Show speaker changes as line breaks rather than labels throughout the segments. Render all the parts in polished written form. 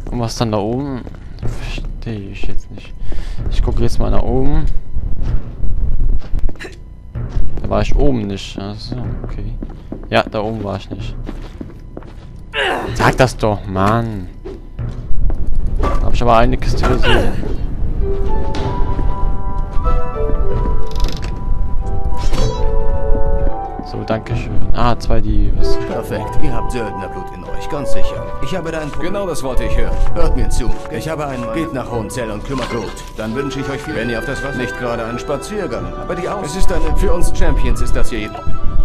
Und was dann da oben? Verstehe ich jetzt nicht. Ich gucke jetzt mal nach oben. Da war ich oben nicht. Achso, okay. Ja, da oben war ich nicht. Sag das doch, Mann. Hab ich aber eine Kiste gesehen. So, danke schön. Ah, 2 die. Was?
Perfekt, ihr habt Söldnerblut in euch, ganz sicher. Ich habe da ein Problem. Genau das wollte ich hören. Hört mir zu. Ich habe einen... Geht nach Hohenzell und kümmert Blut. Dann wünsche ich euch viel... Wenn ihr auf das was... Nicht gerade einen Spaziergang, aber die Aus... Es ist eine... Für uns Champions ist das hier...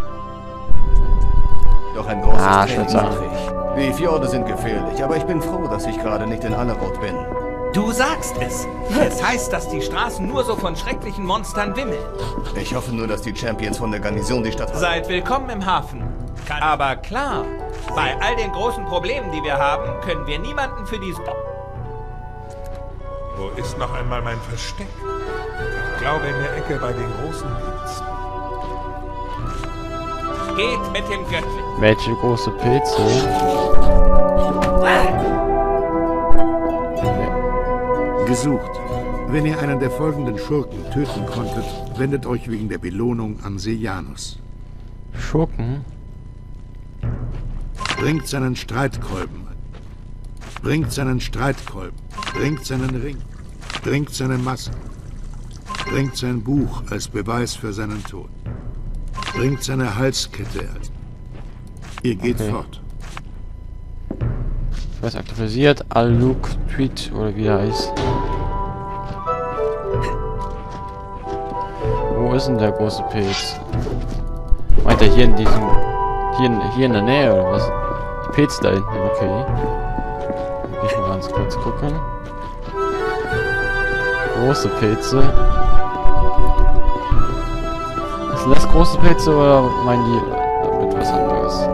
Doch ein großes Training mache ich. Die Fjorde sind gefährlich, aber ich bin froh, dass ich gerade nicht in Allerrot bin.
Du sagst es. Es heißt, dass die Straßen nur so von schrecklichen Monstern wimmeln.
Ich hoffe nur, dass die Champions von der Garnison die Stadt haben.
Seid willkommen im Hafen. Aber klar, bei all den großen Problemen, die wir haben, können wir niemanden für dies...
Wo ist noch einmal mein Versteck? Ich glaube in der Ecke bei den großen Pilzen.
Geht mit dem Göttlichen.
Welche große Pilze?
Gesucht. Wenn ihr einen der folgenden Schurken töten konntet, wendet euch wegen der Belohnung an Sejanus.
Schurken?
Bringt seinen Streitkolben. Bringt seinen Streitkolben. Bringt seinen Ring. Bringt seine Maske. Bringt sein Buch als Beweis für seinen Tod. Bringt seine Halskette als... Ihr geht fort.
Was aktualisiert? Aluk Tweet oder wie er heißt. Wo ist denn der große Pilz? Meint er hier in diesem... Hier in der Nähe oder was? Die Pilze da hinten, okay. Ich mal ganz kurz gucken. Große Pilze. Sind das große Pilze oder meinen die damit was anderes?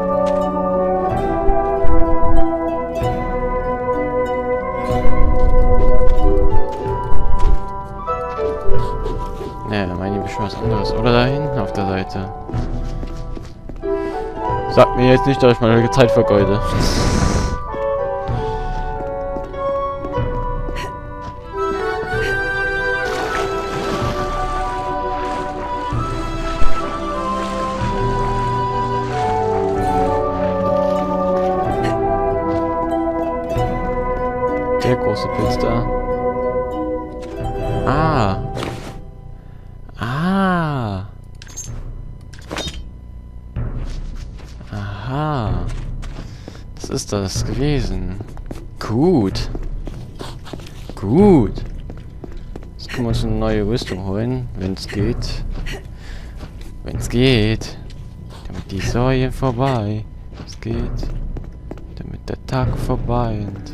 Ne, meinen die bestimmt was anderes. Oder da hinten auf der Seite. Sagt mir jetzt nicht, dass ich meine Zeit vergeude. Der große Pilz da. Ah. Ah. Aha. Das ist das gewesen. Gut. Gut. Jetzt können wir uns eine neue Rüstung holen, wenn es geht. Wenn es geht. Damit die Säue vorbei. Es geht. Damit der Tag vorbei ist.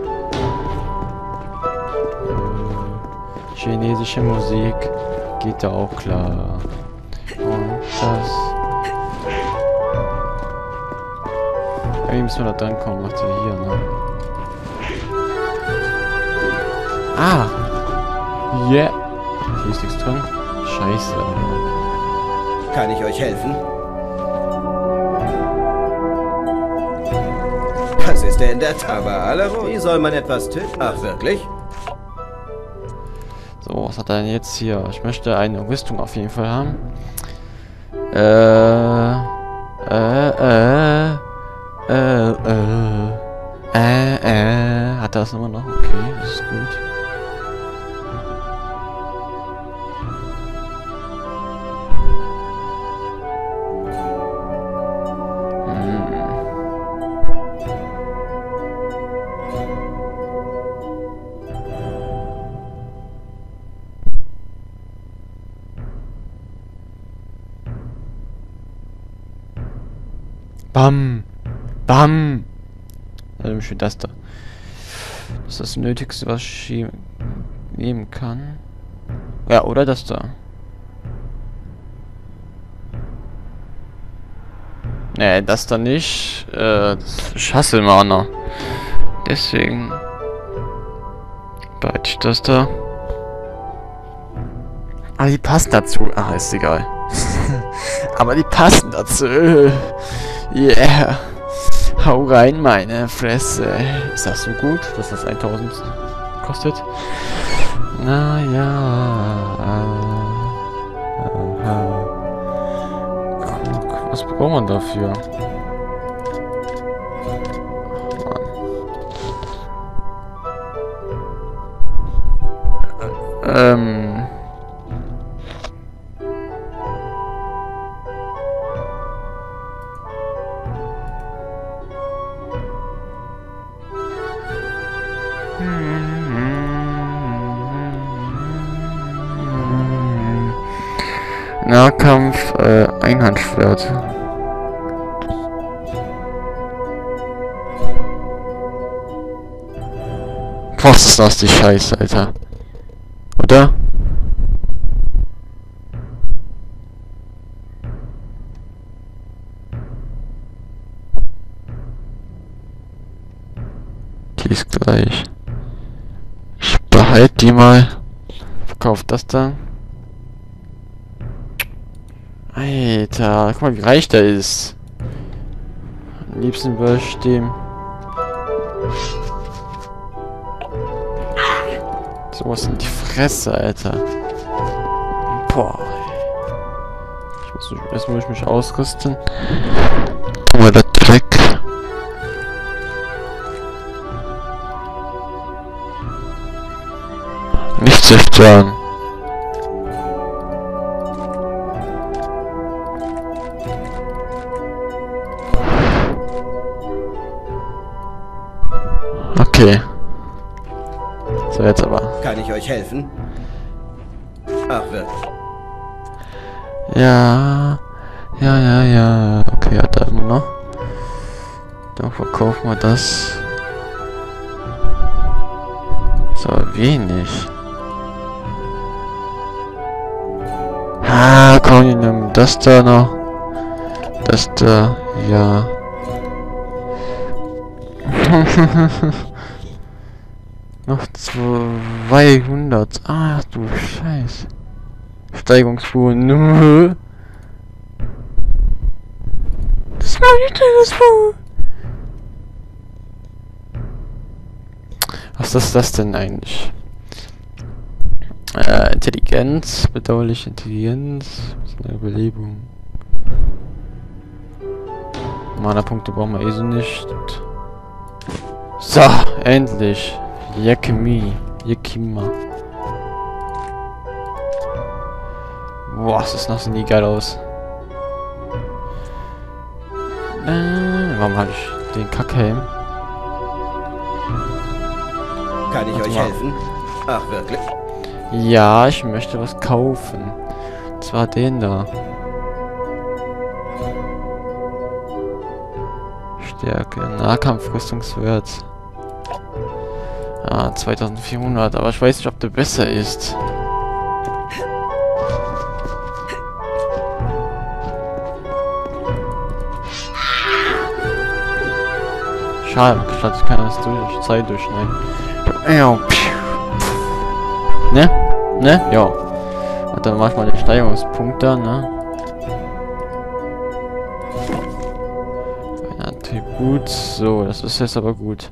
Chinesische Musik geht da auch klar. Und das. Irgendwie müssen wir da dran kommen, macht sie hier, ne? Ah! Yeah! Hier ist nichts drin. Scheiße.
Kann ich euch helfen? Das ist der in der Tat. Aber Allerrot. Wie soll man etwas töten? Ach, wirklich?
So, was hat er denn jetzt hier? Ich möchte eine Rüstung auf jeden Fall haben. Hat er das immer noch? Okay, das ist gut. Bam! Bam! Also steht das da. Das ist das Nötigste, was ich nehmen kann. Ja, oder das da. Nee, das da nicht. Ich hasse Mana. Deswegen behalte ich das da. Aber die passen dazu. Ah, ist egal. Aber die passen dazu. Yeah. Hau rein, meine Fresse. Ist das so gut, dass das 1000 kostet? Naja. Guck, was braucht man dafür? Nahkampf, Einhandschwert. Was ist das, die Scheiße, Alter? Oder? Die ist gleich. Ich behalte die mal. Verkauf das da. Alter, guck mal, wie reich der ist. Am liebsten würde ich dem. Sowas in die Fresse, Alter. Boah. Jetzt muss ich mich ausrüsten. Tun wir das weg. Nicht zerstören. Okay. So, jetzt aber.
Kann ich euch helfen? Ach, wirklich?
Ja. Okay, hat er immer noch. Dann verkaufen wir das. So, wenig. Ah, komm, ich nehme das da noch. Das da, ja. Noch 200. Ach du Scheiß. Steigungsfuhr. Das war die Steigungsfuhr. Was ist das denn eigentlich? Intelligenz. Bedauerliche Intelligenz. Was ist eine Überlebung? Mana-Punkte brauchen wir eh so nicht. So, endlich. Yakima. Boah, das noch so nie geil aus. Warum habe ich den Kackhelm?
Kann ich euch helfen? Ach, wirklich?
Ja, ich möchte was kaufen. Und zwar den da. Stärke, Nahkampfrüstungswert. Ah, 2400, aber ich weiß nicht, ob der besser ist. Schade, ich kann das durch Zeit durchschneiden. Ja. Ne? Ja. Und dann mach ich mal den Steigerungspunkt da, ne? Ein Attribut. So, das ist jetzt aber gut.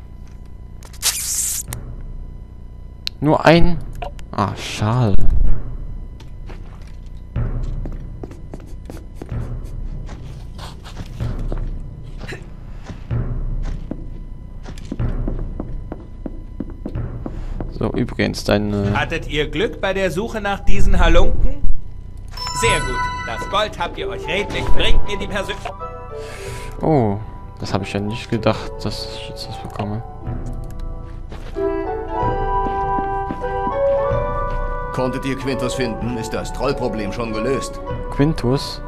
Nur ein... Ah, schade. So, übrigens, deine...
Hattet ihr Glück bei der Suche nach diesen Halunken? Sehr gut. Das Gold habt ihr euch redlich. Bringt mir die Person...
Oh, das habe ich ja nicht gedacht, dass ich jetzt das bekomme.
Konntet ihr Quintus finden? Ist das Trollproblem schon gelöst?
Quintus?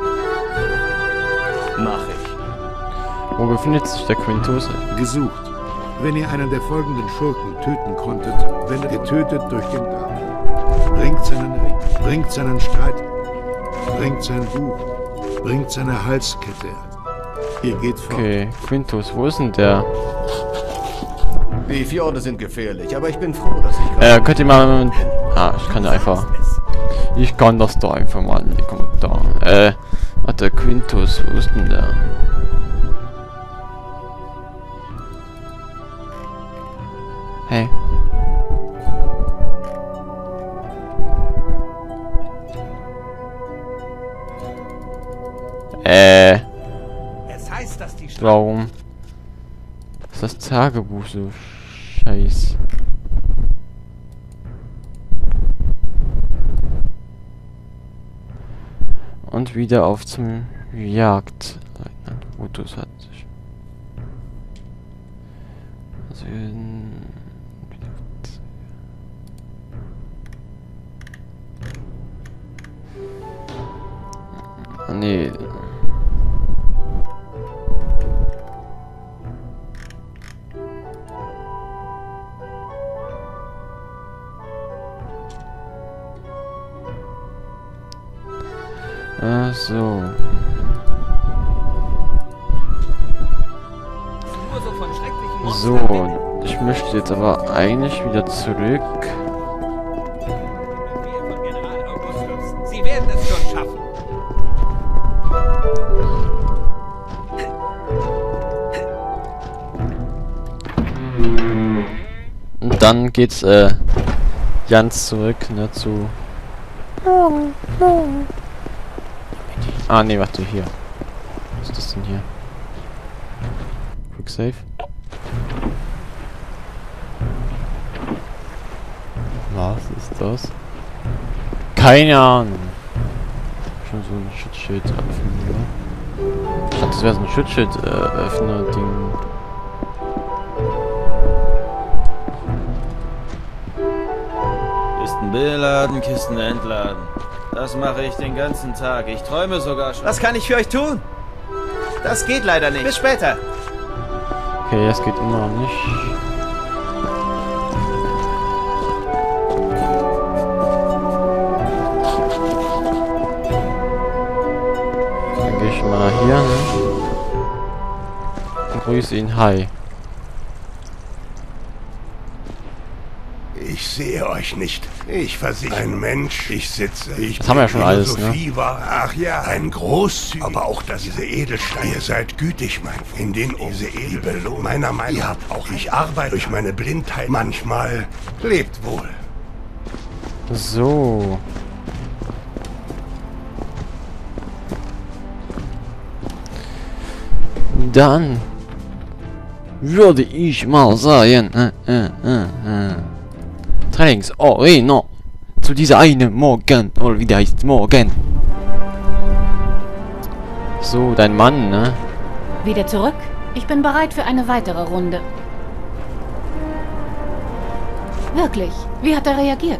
Mach ich.
Wo befindet sich der Quintus?
Gesucht. Wenn ihr einen der folgenden Schurken töten konntet, wendet ihr tötet durch den Darm. Bringt seinen Ring, bringt seinen Streit, bringt sein Buch, bringt seine Halskette. Ihr geht fort.
Okay, Quintus, wo ist denn der?
Die Fjorde sind gefährlich, aber ich bin froh, dass ich...
Könnt ihr mal... Ah, ich kann einfach... Ich kann das da einfach mal in die Kommentare. Warte, Quintus, wo ist denn der?
weiß, dass die
Warum ist das Tagebuch so scheiße? Und wieder auf zum Jagd. Fotos hat sich. Also nee. So. So, ich möchte jetzt aber eigentlich wieder zurück.
Sie werden es schon schaffen.
Und dann geht's ganz zurück, ne, zu... Ah, ne, warte, hier. Was ist das denn hier? Quick Save. Was ist das? Keine Ahnung. Schon so ein Schutzschild öffnen, oder? Ich dachte, das wäre so ein Schutzschild Öffner-Ding.
Kisten beladen, Kisten entladen. Das mache ich den ganzen Tag. Ich träume sogar schon.
Was kann ich für euch tun? Das geht leider nicht. Bis später.
Okay, das geht immer noch nicht. Dann gehe ich mal hier, ne? Und grüße ihn. Hi.
Ich sehe euch nicht. Ich versichere. Ein Mensch, ich sitze.
Das haben wir ja schon alles, ne?
War, ach ja, ein großzügig. Aber auch das, diese Edelsteine. Ihr seid gütig, mein Freund. In den diese Edelbelohnung. Meiner Meinung nach. Ihr habt auch, ich arbeite durch meine Blindheit. Manchmal lebt wohl.
So. Dann würde ich mal sagen, Trainingsarena zu dieser einen Morgen, oder wie der heißt, Morgen. So, dein Mann, ne?
Wieder zurück? Ich bin bereit für eine weitere Runde. Wirklich? Wie hat er reagiert?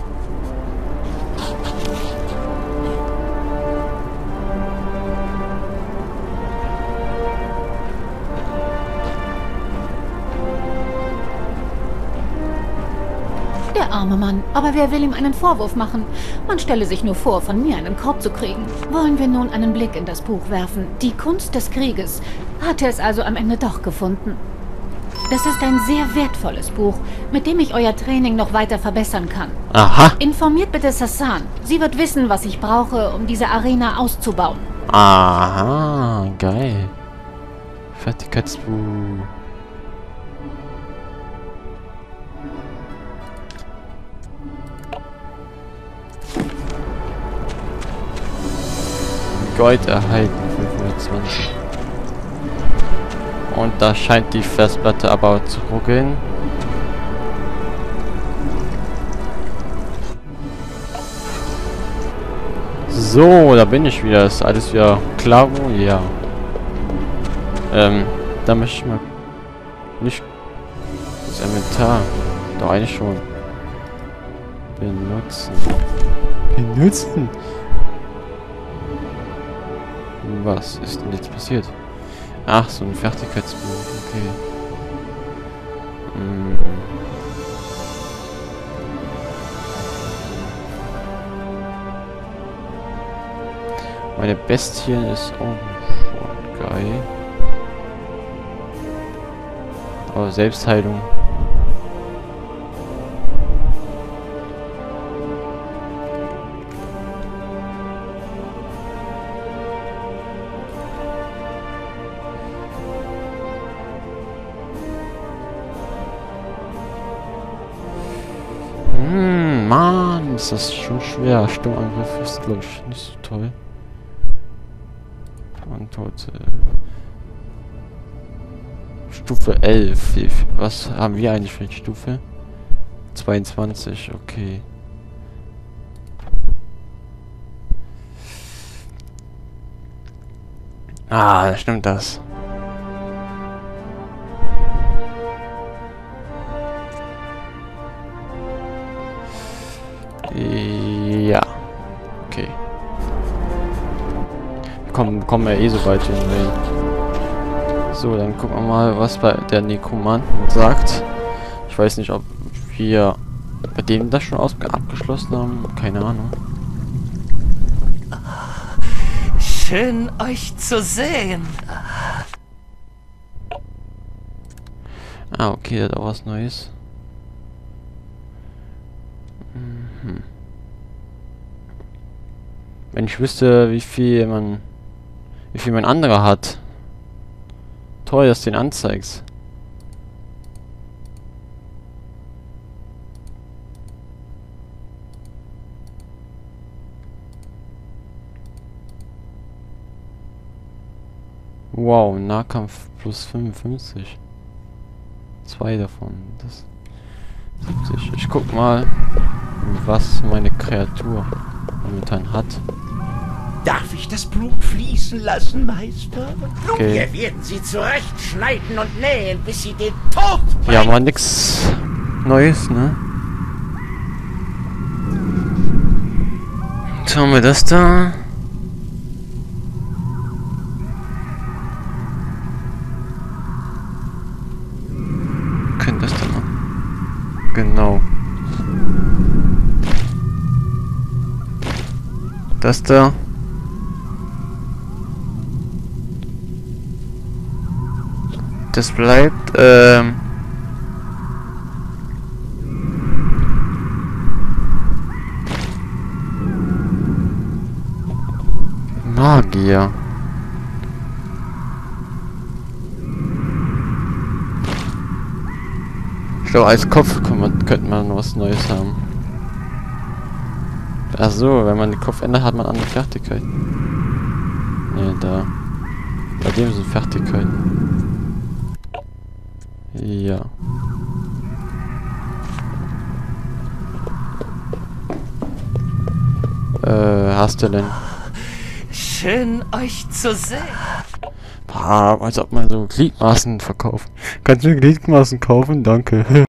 Der arme Mann, aber wer will ihm einen Vorwurf machen? Man stelle sich nur vor, von mir einen Korb zu kriegen. Wollen wir nun einen Blick in das Buch werfen? Die Kunst des Krieges. Hat er es also am Ende doch gefunden? Das ist ein sehr wertvolles Buch, mit dem ich euer Training noch weiter verbessern kann.
Aha.
Informiert bitte Sassan. Sie wird wissen, was ich brauche, um diese Arena auszubauen.
Aha, geil. Fertigkeitsbuch. Gold erhalten, 520. Und da scheint die Festplatte aber zu ruckeln. So, da bin ich wieder. Ist alles wieder klar? Ja. Da möchte ich mal nicht das Inventar. Doch eigentlich schon. Benutzen. Benutzen? Was ist denn jetzt passiert? Ach, so ein Fertigkeitsbuch. Okay. Meine Bestien ist auch schon geil. Aber Selbstheilung. Mann, ist das schon schwer. Sturmangriff ist, glaube ich, nicht so toll. Und heute Stufe 11. Was haben wir eigentlich für eine Stufe? 22, okay. Ah, da stimmt das. Ja. Okay. Kommen wir eh so weit hin. So, dann gucken wir mal, was bei der Nekromanten sagt. Ich weiß nicht, ob wir bei dem das schon abgeschlossen haben. Keine Ahnung.
Schön, euch zu sehen.
Ah, okay, das ist auch was Neues. Mhm. Wenn ich wüsste, wie viel mein anderer hat. Toll, dass du den anzeigst. Wow, Nahkampf plus 55. 2 davon. Das 70. Ich guck mal, was meine Kreatur momentan hat.
Darf ich das Blut fließen lassen, Meister?
Okay.
Wir werden sie zurechtschneiden und nähen, bis sie den Tod bringen.
Ja, mal nix Neues, ne? Schauen wir das da. Können das da mal. Genau. Das da. Das bleibt, Magier. Ich glaube, als Kopf könnte man was Neues haben. Ach so, wenn man den Kopf ändert, hat man andere Fertigkeiten. Ne, da. Bei dem sind Fertigkeiten. Ja. Hast du denn?
Schön, euch zu sehen.
Als ob man so Gliedmaßen verkauft. Kannst du Gliedmaßen kaufen? Danke.